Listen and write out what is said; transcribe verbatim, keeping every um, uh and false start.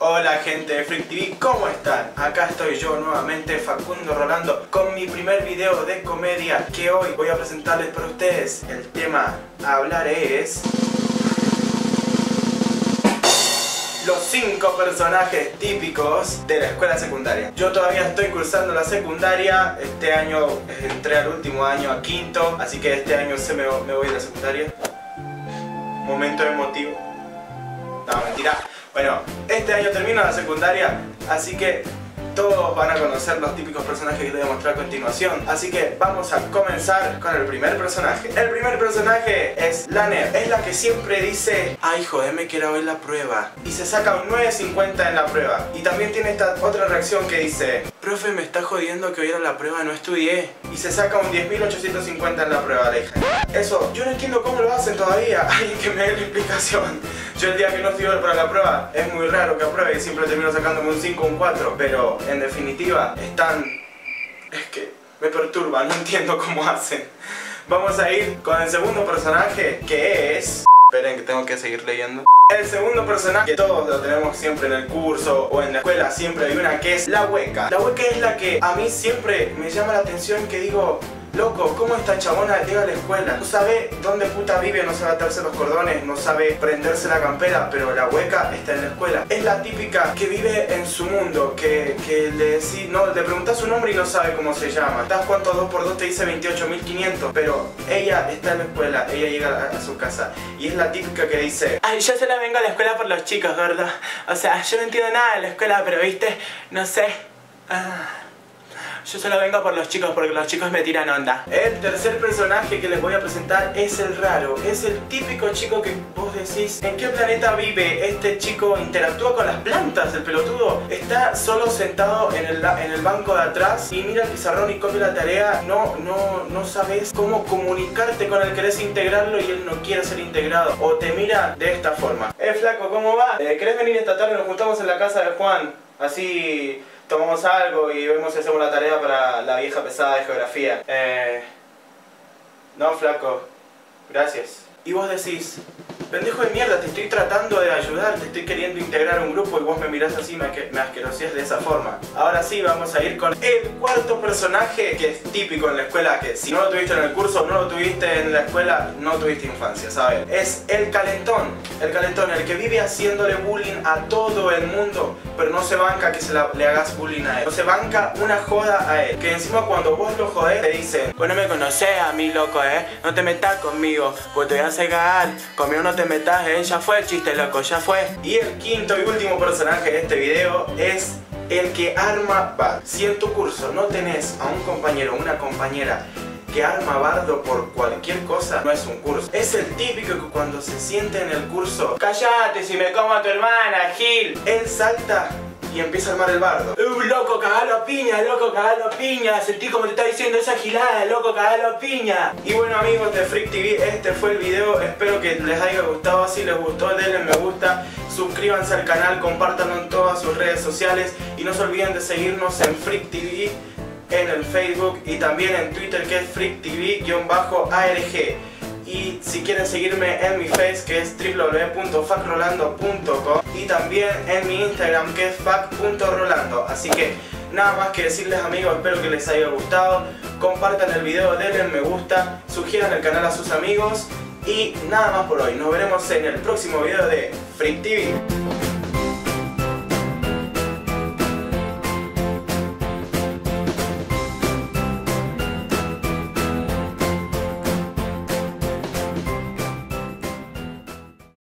Hola gente de Freak T V, ¿cómo están? Acá estoy yo nuevamente, Facundo Rolando, con mi primer video de comedia que hoy voy a presentarles para ustedes. El tema a hablar es... los cinco personajes típicos de la escuela secundaria. Yo todavía estoy cursando la secundaria, este año entré al último año, a quinto, así que este año se me, me voy a la secundaria. Momento emotivo. No, mentira. Bueno, este año termino la secundaria, así que todos van a conocer los típicos personajes que les voy a mostrar a continuación. Así que vamos a comenzar con el primer personaje. El primer personaje es la Nerd. Es la que siempre dice: ay, joder, me quiero ver la prueba. Y se saca un nueve cincuenta en la prueba. Y también tiene esta otra reacción que dice: profe, me está jodiendo que hoy era la prueba, no estudié. Y se saca un diez mil ochocientos cincuenta en la prueba, de hija. Eso, yo no entiendo cómo lo hacen todavía. Ay, que me dé la explicación. Yo el día que no estudio para la prueba, es muy raro que apruebe y siempre termino sacándome un cinco o un cuatro. Pero en definitiva, están... es que me perturba, no entiendo cómo hacen. Vamos a ir con el segundo personaje, que es... esperen que tengo que seguir leyendo. El segundo personaje, que todos lo tenemos siempre en el curso o en la escuela, siempre hay una, que es la hueca. La hueca es la que a mí siempre me llama la atención, que digo: loco, ¿cómo esta chabona llega a la escuela? No sabe dónde puta vive, no sabe atarse los cordones, no sabe prenderse la campera, pero la hueca está en la escuela. Es la típica que vive en su mundo, que, que le decís, no, le preguntás su nombre y no sabe cómo se llama. ¿Das cuánto dos por dos te dice veintiocho mil quinientos? Pero ella está en la escuela, ella llega a, a su casa. Y es la típica que dice: ay, yo solo vengo a la escuela por los chicos, gordo. O sea, yo no entiendo nada de la escuela, pero viste, no sé. Ah... yo solo vengo por los chicos porque los chicos me tiran onda. El tercer personaje que les voy a presentar es el raro. Es el típico chico que vos decís: ¿en qué planeta vive este chico? Interactúa con las plantas, el pelotudo. Está solo sentado en el, en el banco de atrás y mira el pizarrón y copia la tarea. No, no, no sabes cómo comunicarte con él. Querés integrarlo y él no quiere ser integrado. O te mira de esta forma: eh, flaco, ¿cómo va? Eh, ¿Querés venir esta tarde? Nos juntamos en la casa de Juan. Así... tomamos algo y vemos si hacemos la tarea para la vieja pesada de geografía. Eh... No, flaco. Gracias. Y vos decís: pendejo de mierda, te estoy tratando de ayudar, te estoy queriendo integrar a un grupo y vos me mirás así, me, me asqueroseás de esa forma. Ahora sí, vamos a ir con el cuarto personaje, que es típico en la escuela, que si no lo tuviste en el curso, no lo tuviste en la escuela, no tuviste infancia, ¿sabes? Es el calentón. El calentón, el que vive haciéndole bullying a todo el mundo, pero no se banca que se la, le hagas bullying a él. No se banca una joda a él. Que encima cuando vos lo jodés, te dicen: pues no me conocés a mí, loco, eh. No te metas conmigo, pues te voy a hacer cagar. Conmigo no te metas, eh. Ya fue el chiste, loco, ya fue. Y el quinto y último personaje de este video es el que arma bar. Si en tu curso no tenés a un compañero o una compañera que arma bardo por cualquier cosa, no es un curso. Es el típico que cuando se siente en el curso: cállate si me como a tu hermana, Gil. Él salta y empieza a armar el bardo. Uh, loco, cagalo a piña, loco, cagalo a piña. Sentí como te está diciendo esa gilada, loco, cagalo a piña. Y bueno, amigos de Freak T V, este fue el video. Espero que les haya gustado. Si les gustó, denle me gusta, suscríbanse al canal, compártanlo en todas sus redes sociales. Y no se olviden de seguirnos en Freak T V, en el Facebook y también en Twitter, que es Freak T V-A R G. Y si quieren seguirme en mi face, que es w w w punto fac rolando punto com, y también en mi Instagram, que es fac punto rolando. Así que nada más que decirles, amigos, espero que les haya gustado. Compartan el video, denle me gusta, sugieran el canal a sus amigos. Y nada más por hoy, nos veremos en el próximo video de Freak T V.